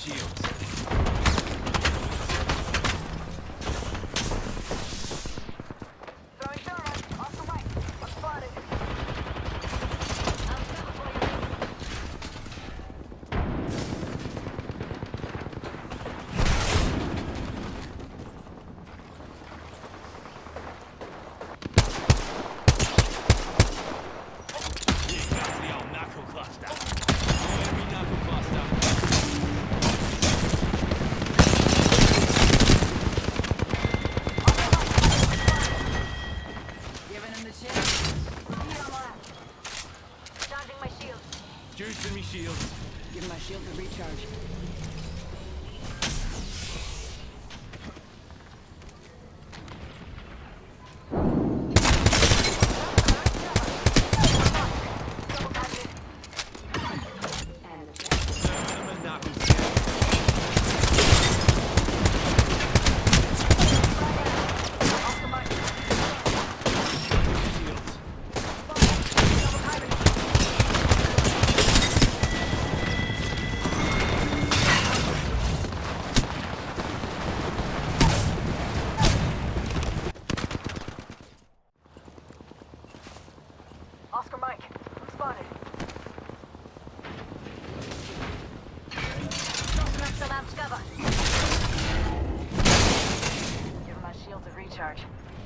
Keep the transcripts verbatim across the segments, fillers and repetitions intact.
shields. Throwing thermite. Off the way. I'm spotted. I'm coming for you. Here comes the old knuckle cluster. Heavy knuckle cluster. Giving him the chance. He on left. Charging my shield. Juicing me shields. Give my shield a recharge. Serving them a knuckle shield. Off the mark. Shields. Double timing. Oscar Mike, I'm spotted. Tossing up some amps cover. Give my shield a recharge.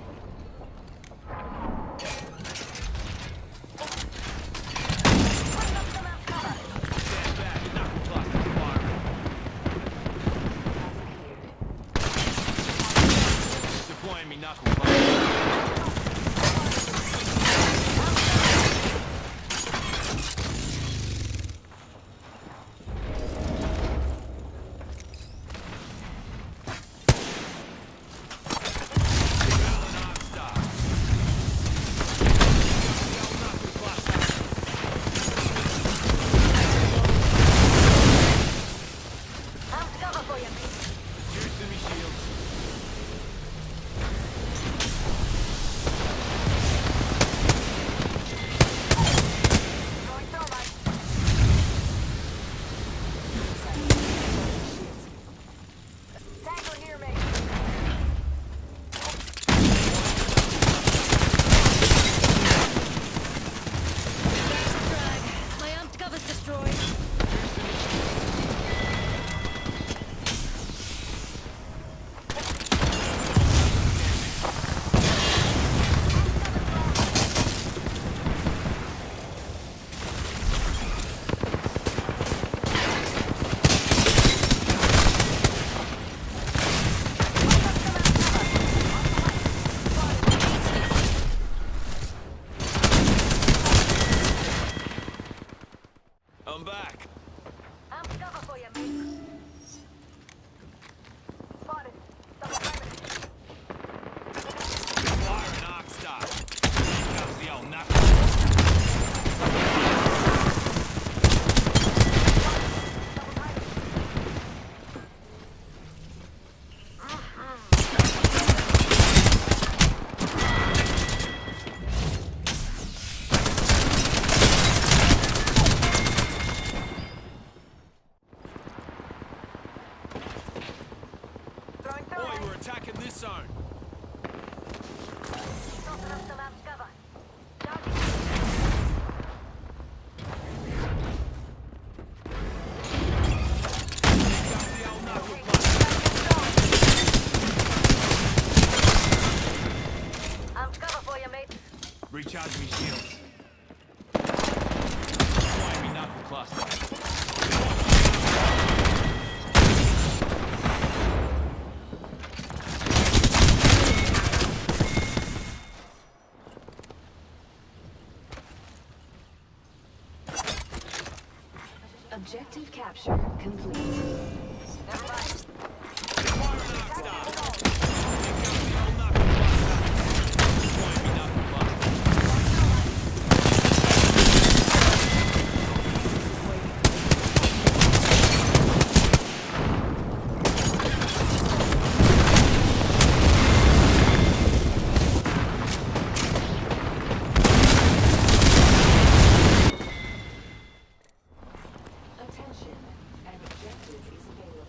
Putting up some amps cover. Stand back. Knuckle cluster firing. Deploying me knuckle cluster. An arc star. The old knuckle cluster. Amps cover for you, mate. Juicing me shields. Throwing thermite. Tango here, mate. My amped cover's destroyed. Juicing me shields. I'm back. Amps cover for you, mate. Spotted. Double timing. Fire an arc star. Here comes the old knuckle. Double timing. Throwing Boy, thermite. we're attacking this zone. Tossing up some amps cover. Charging. Here comes the old knuckle cluster. Amps cover for you, mate. Recharge me shields. Deploying me knuckle cluster. Objective capture complete. Never mind. Fire an arc star. Here comes the old knuckle cluster. Deploying me knuckle cluster. Attention, an objective is available.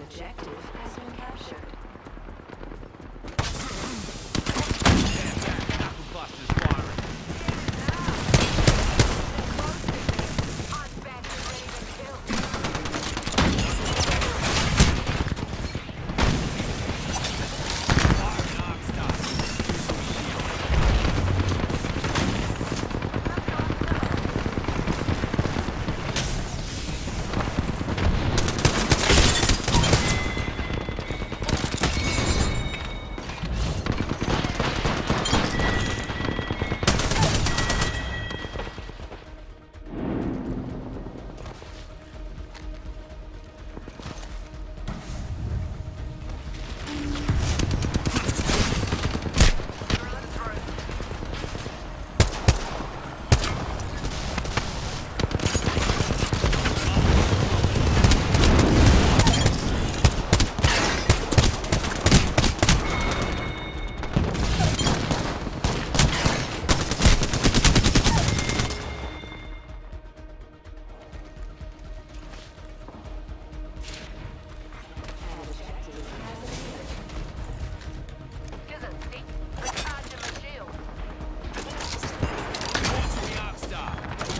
objective has been captured. Stand back. Knuckle busters firing. Hot bastard ready to kill. Firing arc star. Launching the arc star.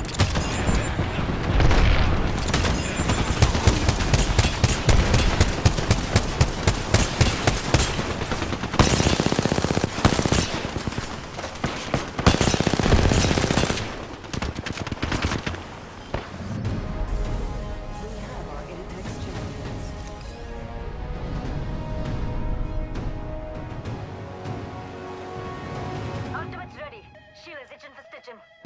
We have our Apex champions. Ultimate's ready. Shield is itching for stitching.